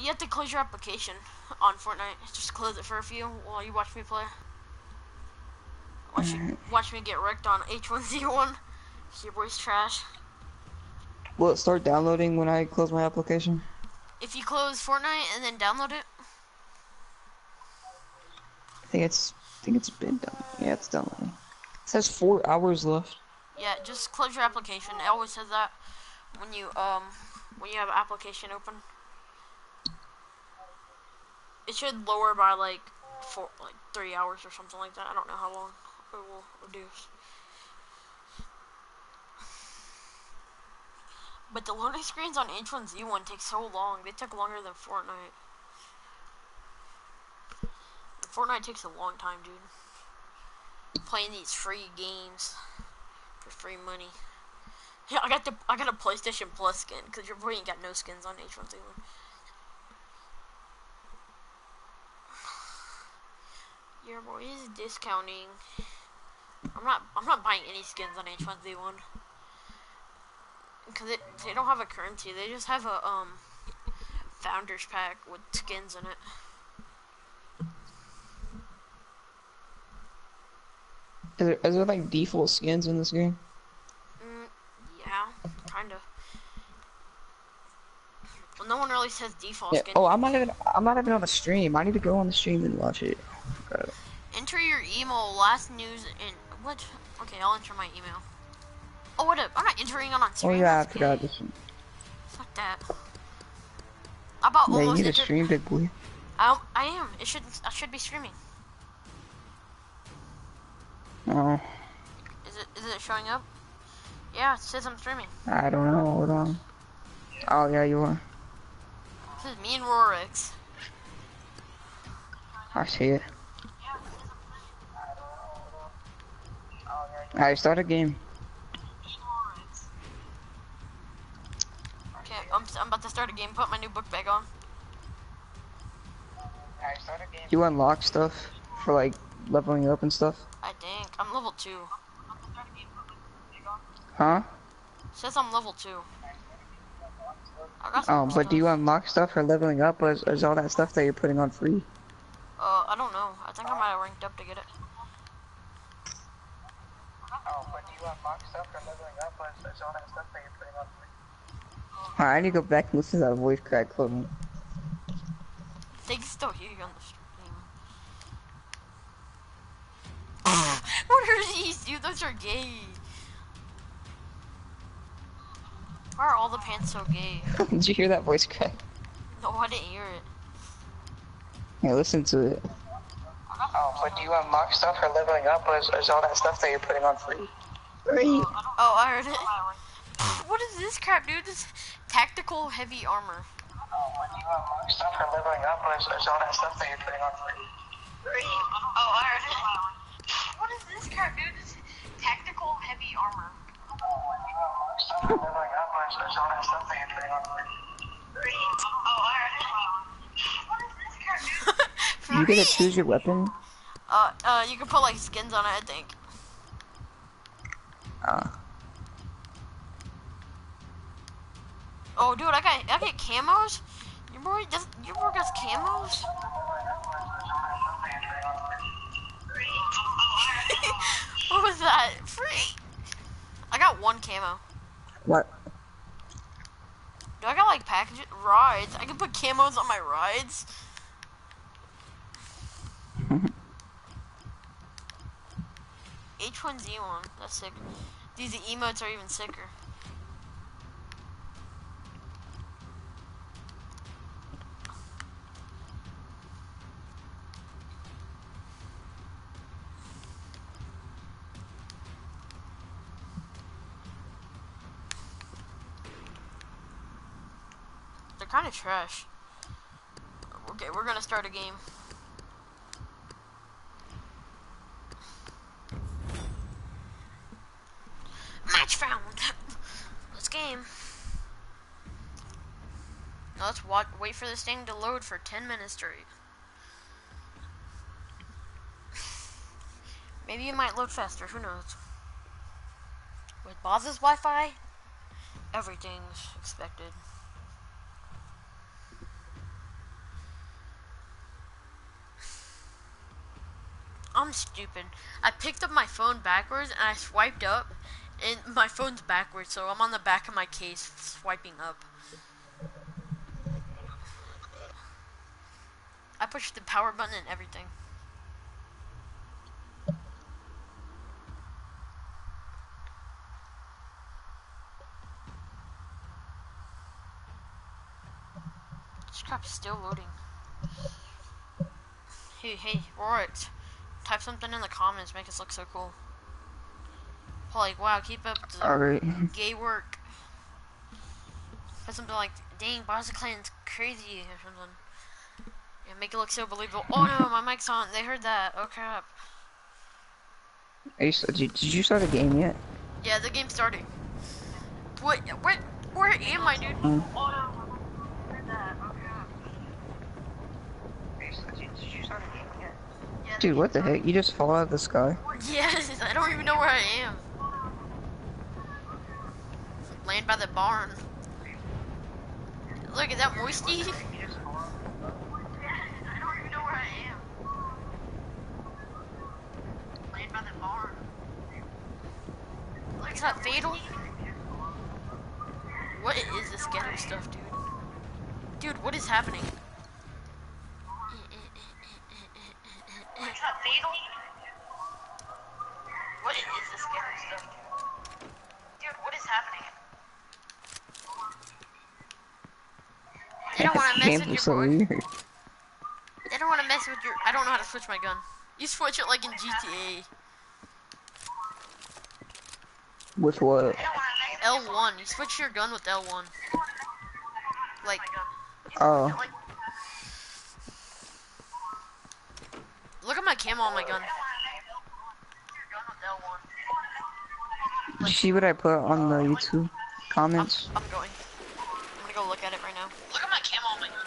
you have to close your application on Fortnite. Just close it for a few while you watch me play. Watch me get wrecked on H1Z1. Your boy's trash. Will it start downloading when I close my application? If you close Fortnite and then download it. I think it's been done. Yeah, it's downloading. It says 4 hours left. Yeah, just close your application. It always says that when you have an application open. It should lower by like 3 hours or something like that. I don't know how long it will reduce. But the loading screens on H1Z1 take so long. They took longer than Fortnite. Fortnite takes a long time, dude. Playing these free games for free money. Yeah, I got a PlayStation Plus skin because your boy ain't got no skins on H1Z1. Your boy is discounting. I'm not buying any skins on H1Z1 because they don't have a currency. They just have a founders pack with skins in it. Is there like default skins in this game? Yeah, kinda. Well, no one really says default Yeah. skin. Oh, I'm not even on the stream. I need to go on the stream and watch it. Enter your email. Last news in what? Okay, I'll enter my email. Oh, what up? I'm not entering it on stream. Oh yeah, I forgot this one. Fuck that. I about Yeah, you almost need to stream, big boy. I am. I should be streaming. Oh. Is it showing up? Yeah, it says I'm streaming. I don't know. Hold on. Oh yeah, you are. This is me and Rorix. I see it. Alright, start a game. Okay, I'm about to start a game. Put my new book bag on. You unlock stuff for like leveling up and stuff? I think I'm level 2. Huh? It says I'm level 2. I got some But do you unlock stuff for leveling up, or is all that stuff that you're putting on free? I don't know. I think I might have ranked up to get it. But do you unlock stuff for leveling up, or is all that stuff that you're putting on free? Alright, I need to go back and listen to that voice crack clothing. They can still hear you on the stream. What are these, dude? Those are gay. Why are all the pants so gay? Did you hear that voice crack? No, I didn't hear it. Yeah, listen to it. But do you unlock stuff for leveling up, or is all that stuff that you're putting on free? Free! Oh, I heard it. What is this crap, dude? This tactical heavy armor. But do you unlock stuff for leveling up, or is all that stuff that you're putting on free? Free! Oh, I heard it. What is this crap, dude? This tactical heavy armor. Stuff for leveling up, or is all that stuff that you're putting on free? Free! Oh, I heard it. What is this crap, dude? You get to choose your weapon? You can put like skins on it, I think. Oh, dude, I got camos. Your boy got camos. What was that? Free. I got one camo. What? Do I got like packages? Rides. I can put camos on my rides. H1Z1. That's sick. These emotes are even sicker. They're kind of trash. Okay, we're gonna start a game. Match found. Let's game. Now let's wait for this thing to load for 10 minutes straight. Maybe it might load faster. Who knows? With Boz's Wi-Fi, everything's expected. I'm stupid. I picked up my phone backwards and I swiped up, and my phone's backwards, so I'm on the back of my case swiping up. I pushed the power button and everything. This crap's still loading. Hey, Rorik, type something in the comments, make us look so cool. Like, wow, keep up the gay work. Put something like, dang, BozzaClan's crazy or something. Yeah, make it look so believable. Oh no, my mic's on. They heard that. Oh crap. Did you start a game yet? Yeah, the game's starting. Where am I, dude? Oh no, they heard that. Oh crap. Did you start a game yet? Yeah, dude, what the heck? You just fall out of the sky? Yes, I don't even know where I am. Land by the barn. Look, is that Moisty? I don't even know where I am. Land by the barn. Look, is that Fatal? What is this ghetto stuff, dude? Dude, what is happening? Is that Fatal? What is this ghetto stuff, dude? Dude, what is happening? They don't want to mess with your boy. They don't want to mess with your... I don't know how to switch my gun. You switch it like in GTA. With what? L1. You switch your gun with L1. Like... Oh. Look at my camo on my gun. Did you see what I put on the YouTube comments? I'm going. I'm gonna go look at it right now. Look at my camo on my gun.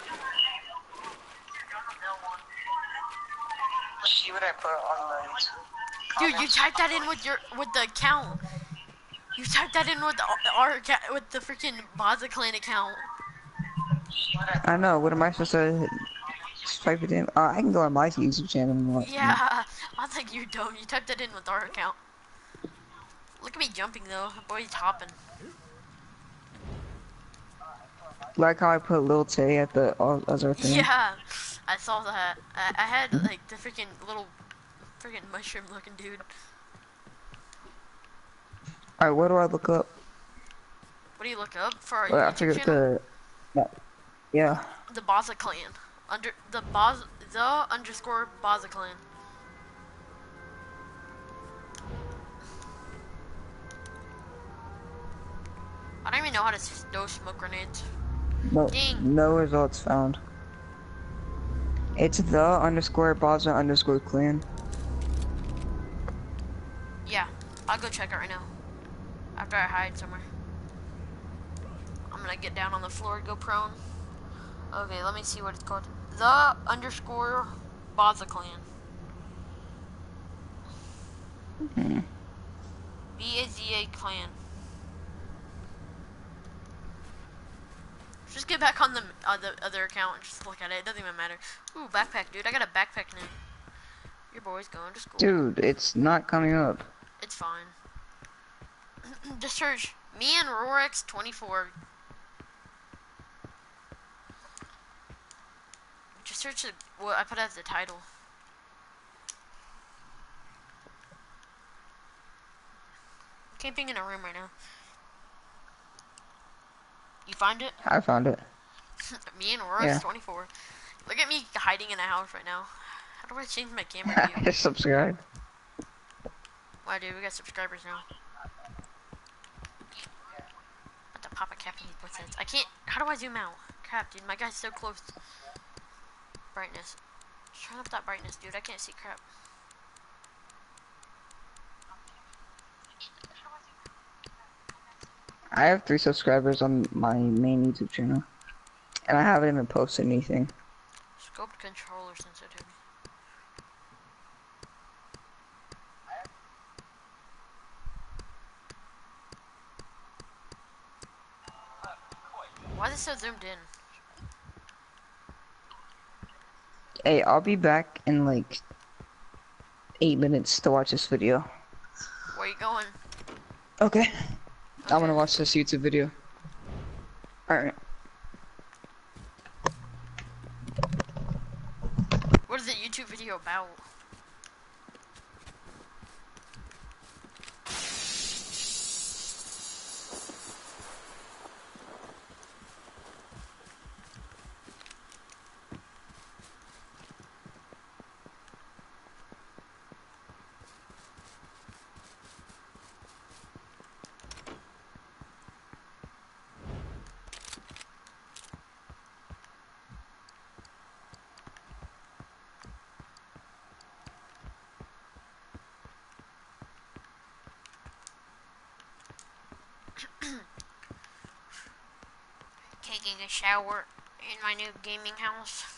See what I put on the YouTube Dude, you typed that in with the account. You typed that in with the freaking BozzaClan account. I know. What am I supposed to type it in? I can go on my YouTube channel and watch. Yeah, I think you're dumb. You typed that in with our account. Look at me jumping though. Boy's hopping. Like how I put Lil Tay at the other thing. Yeah, I saw that. I had like the freaking little mushroom looking dude. Alright, what do I look up? What do you look up for our Well, YouTube channel? Yeah. The BozzaClan. The underscore BozzaClan. I don't even know how to throw smoke grenades. No, Dang. no results found. It's the underscore Bozza underscore clan. Yeah, I'll go check it right now. After I hide somewhere. I'm gonna get down on the floor, go prone. Okay, let me see what it's called. The underscore BozzaClan. Hmm. BAZA clan. Just get back on the other account and just look at it. It doesn't even matter. Ooh, backpack, dude. I got a backpack now. Your boy's going to school. Dude, it's not coming up. It's fine. Just search me and Rorex 24. Just search what I put as the title. Camping in a room right now. You find it? I found it. Me and Rorex Yeah. 24. Look at me hiding in a house right now. How do I change my camera view? Just subscribe. Why, dude? We got subscribers now. At the Papa Cap and what's that? I can't. How do I zoom out? Crap, dude. My guy's so close. Brightness. Turn up that brightness, dude. I can't see crap. I have 3 subscribers on my main YouTube channel. And I haven't even posted anything. Scoped controller sensitivity. Why is it so zoomed in? Hey, I'll be back in like 8 minutes to watch this video. Where you going? Okay. I'm Okay. gonna watch this YouTube video. Alright. What is the YouTube video about? Taking a shower in my new gaming house.